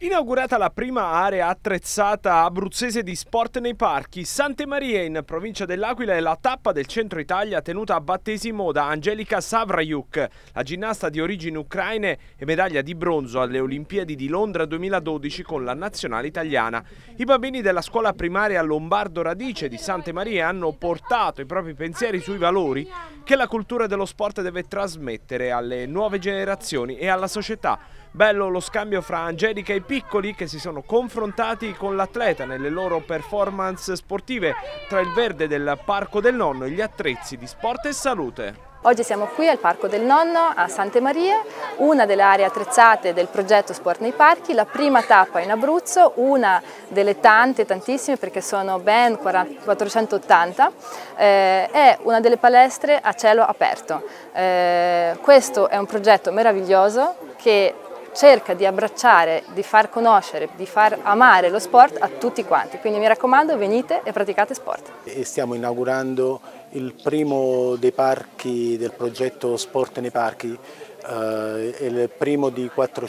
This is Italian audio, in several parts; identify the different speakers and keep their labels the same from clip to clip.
Speaker 1: Inaugurata la prima area attrezzata abruzzese di sport nei parchi, Sante Marie in provincia dell'Aquila è la tappa del centro Italia tenuta a battesimo da Angelica Savrajuk, la ginnasta di origini ucraine e medaglia di bronzo alle Olimpiadi di Londra 2012 con la nazionale italiana. I bambini della scuola primaria Lombardo Radice di Sante Marie hanno portato i propri pensieri sui valori che la cultura dello sport deve trasmettere alle nuove generazioni e alla società. Bello lo scambio fra Angelica e i piccoli che si sono confrontati con l'atleta nelle loro performance sportive tra il verde del Parco del Nonno e gli attrezzi di sport e salute.
Speaker 2: Oggi siamo qui al Parco del Nonno a Sante Marie, una delle aree attrezzate del progetto Sport nei Parchi, la prima tappa in Abruzzo, una delle tantissime perché sono ben 480, è una delle palestre a cielo aperto. Questo è un progetto meraviglioso che cerca di abbracciare, di far conoscere, di far amare lo sport a tutti quanti, quindi mi raccomando venite e praticate sport.
Speaker 3: E stiamo inaugurando il primo dei parchi del progetto Sport nei Parchi, il primo di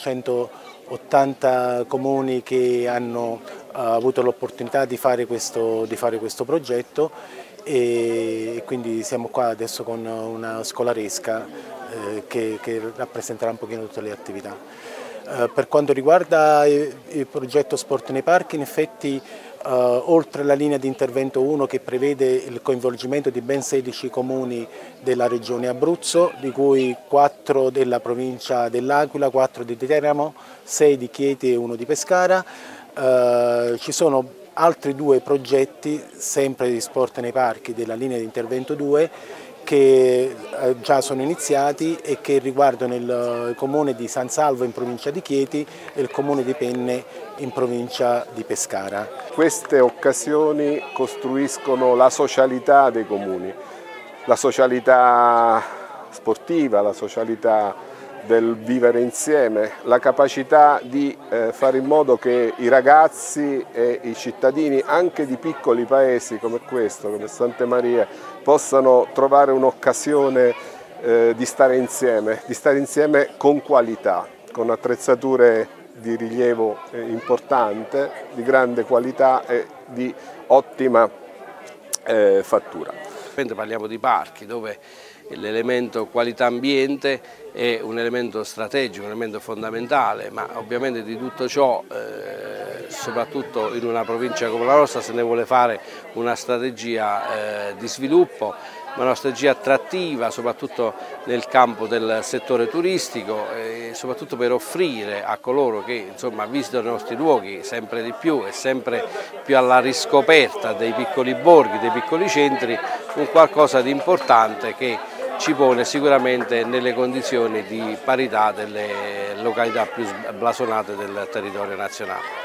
Speaker 3: 480 comuni che hanno avuto l'opportunità di fare questo progetto e quindi siamo qua adesso con una scolaresca che rappresenterà un pochino tutte le attività. Per quanto riguarda il progetto Sport nei Parchi, in effetti oltre alla linea di intervento 1 che prevede il coinvolgimento di ben 16 comuni della regione Abruzzo, di cui 4 della provincia dell'Aquila, 4 di Teramo, 6 di Chieti e 1 di Pescara, ci sono altri 2 progetti sempre di Sport nei Parchi della linea di intervento 2 che già sono iniziati e che riguardano il comune di San Salvo in provincia di Chieti e il comune di Penne in provincia di Pescara.
Speaker 4: Queste occasioni costruiscono la socialità dei comuni, la socialità sportiva, la socialità del vivere insieme, la capacità di fare in modo che i ragazzi e i cittadini anche di piccoli paesi come questo, come Sante Marie, possano trovare un'occasione di stare insieme con qualità, con attrezzature di rilievo importante, di grande qualità e di ottima fattura.
Speaker 5: Parliamo di parchi dove l'elemento qualità ambiente è un elemento strategico, un elemento fondamentale, ma ovviamente di tutto ciò, soprattutto in una provincia come la nostra, se ne vuole fare una strategia di sviluppo, una strategia attrattiva soprattutto nel campo del settore turistico e soprattutto per offrire a coloro che visitano i nostri luoghi sempre di più e sempre più alla riscoperta dei piccoli borghi, dei piccoli centri, un qualcosa di importante che ci pone sicuramente nelle condizioni di parità delle località più blasonate del territorio nazionale.